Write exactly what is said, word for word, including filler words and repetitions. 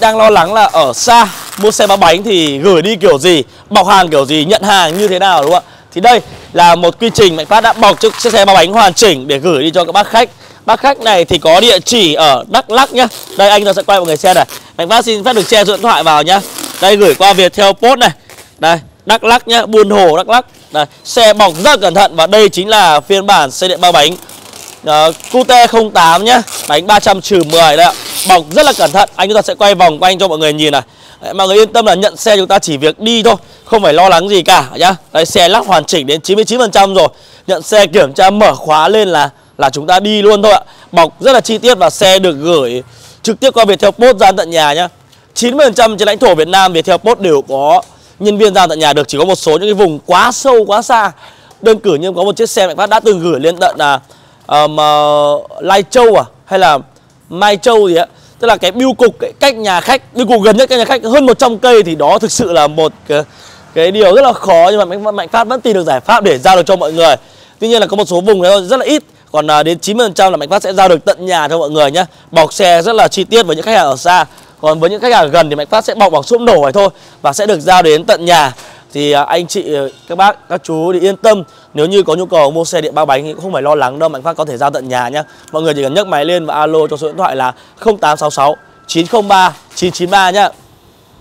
đang lo lắng là ở xa mua xe ba bánh thì gửi đi kiểu gì, bọc hàng kiểu gì, nhận hàng như thế nào, đúng không ạ? Thì đây là một quy trình Mạnh Phát đã bọc chiếc xe ba bánh hoàn chỉnh để gửi đi cho các bác khách. Bác khách này thì có địa chỉ ở Đắk Lắk nhá. Đây anh ta sẽ quay mọi người xem này. Mạnh Phát xin phép được share số điện thoại vào nhá. Đây gửi qua Viettel Post này. Đây, Đắk Lắk nhá, Buôn Hồ, Đắk Lắk. Đây, xe bọc rất cẩn thận và đây chính là phiên bản xe điện ba bánh uh, Q T không tám nhá, bánh ba trăm trừ mười đấy ạ. Bọc rất là cẩn thận, anh chúng ta sẽ quay vòng quanh cho mọi người nhìn này. Đấy, mọi người yên tâm là nhận xe chúng ta chỉ việc đi thôi, không phải lo lắng gì cả nhá. Đây, xe lắp hoàn chỉnh đến chín mươi chín phần trăm rồi. Nhận xe kiểm tra mở khóa lên là là chúng ta đi luôn thôi ạ. Bọc rất là chi tiết và xe được gửi trực tiếp qua Viettel Post ra tận nhà nhá. chín mươi phần trăm trên lãnh thổ Việt Nam Viettel Post đều có nhân viên ra tận nhà được, chỉ có một số những cái vùng quá sâu quá xa. Đơn cử như có một chiếc xe Mạnh Phát đã từng gửi lên tận là um, uh, Lai Châu à hay là Mai Châu gì á, tức là cái bưu cục cái cách nhà khách, bưu cục gần nhất cái nhà khách hơn một trăm cây, thì đó thực sự là một cái, cái điều rất là khó, nhưng mà Mạnh, Mạnh Phát vẫn tìm được giải pháp để giao được cho mọi người. Tuy nhiên là có một số vùng đấy rất là ít, còn uh, đến chín mươi phần trăm là Mạnh Phát sẽ giao được tận nhà cho mọi người nhé. Bọc xe rất là chi tiết với những khách hàng ở xa, còn với những khách hàng gần thì Mạnh Phát sẽ bọc bằng xốp nổ này thôi và sẽ được giao đến tận nhà. Thì uh, anh chị, các bác, các chú thì yên tâm, nếu như có nhu cầu mua xe điện ba bánh thì cũng không phải lo lắng đâu, Mạnh Phát có thể giao tận nhà nhá. Mọi người chỉ cần nhấc máy lên và alo cho số điện thoại là không tám sáu sáu chín không ba chín chín ba nhá.